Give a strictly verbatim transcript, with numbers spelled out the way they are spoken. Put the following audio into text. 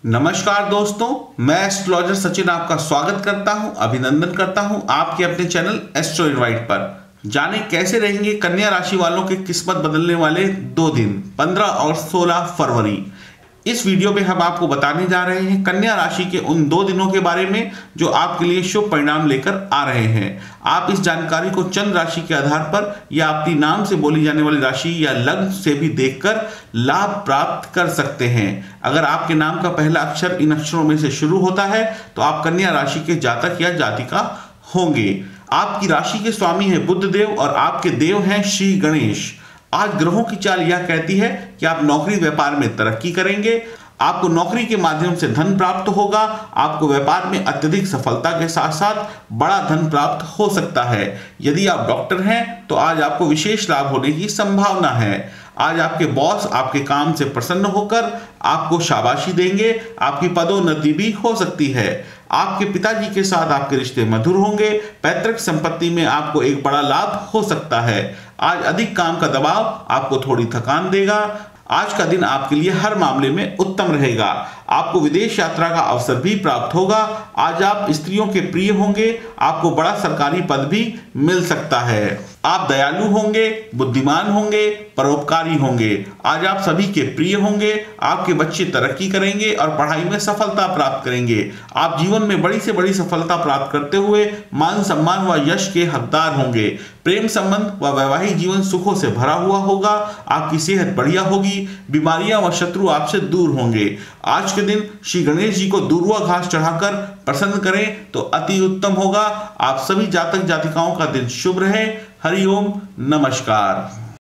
नमस्कार दोस्तों, मैं एस्ट्रोलॉजर सचिन आपका स्वागत करता हूं, अभिनंदन करता हूं आपके अपने चैनल एस्ट्रो इनवाइट पर। जाने कैसे रहेंगे कन्या राशि वालों के किस्मत बदलने वाले दो दिन पंद्रह और सोलह फरवरी। इस वीडियो में हम आपको बताने जा रहे हैं कन्या राशि के उन दो दिनों के बारे में जो आपके लिए शुभ परिणाम लेकर आ रहे हैं। आप इस जानकारी को चंद्र राशि के आधार पर या अपनी नाम से बोली जाने वाली राशि या लग्न से भी देखकर लाभ प्राप्त कर सकते हैं। अगर आपके नाम का पहला अक्षर इन अक्षरों में से शुरू होता है तो आप कन्या राशि के जातक या जातिका होंगे। आपकी राशि के स्वामी है बुध देव और आपके देव हैं श्री गणेश। आज ग्रहों की चाल यह कहती है कि आप नौकरी व्यापार में तरक्की करेंगे। आपको नौकरी के माध्यम से धन प्राप्त होगा। आपको व्यापार में अत्यधिक सफलता के साथ साथ बड़ा धन प्राप्त हो सकता है। यदि आप डॉक्टर हैं तो आज आपको विशेष लाभ होने की संभावना है। आज आपके बॉस आपके काम से प्रसन्न होकर आपको शाबाशी देंगे। आपकी पदोन्नति भी हो सकती है। आपके पिताजी के साथ आपके रिश्ते मधुर होंगे। पैतृक संपत्ति में आपको एक बड़ा लाभ हो सकता है। आज अधिक काम का दबाव आपको थोड़ी थकान देगा। आज का दिन आपके लिए हर मामले में उत्तम रहेगा। आपको विदेश यात्रा का अवसर भी प्राप्त होगा। आज आप स्त्रियों के प्रिय होंगे। आपको बड़ा सरकारी पद भी मिल सकता है। आप दयालु होंगे, बुद्धिमान होंगे, परोपकारी होंगे। आज आप सभी के प्रिय होंगे। आपके बच्चे तरक्की करेंगे और पढ़ाई में सफलता प्राप्त करेंगे। आप जीवन में बड़ी से बड़ी सफलता प्राप्त करते हुए मान सम्मान व यश के हकदार होंगे। प्रेम संबंध व वैवाहिक जीवन सुखों से भरा हुआ होगा। आपकी सेहत बढ़िया होगी। बीमारियां व शत्रु आपसे दूर होंगे। आज के दिन श्री गणेश जी को दूर्वा घास चढ़ाकर प्रसन्न करें तो अति उत्तम होगा। आप सभी जातक जातिकाओं का दिन शुभ रहे। हरिओम, नमस्कार।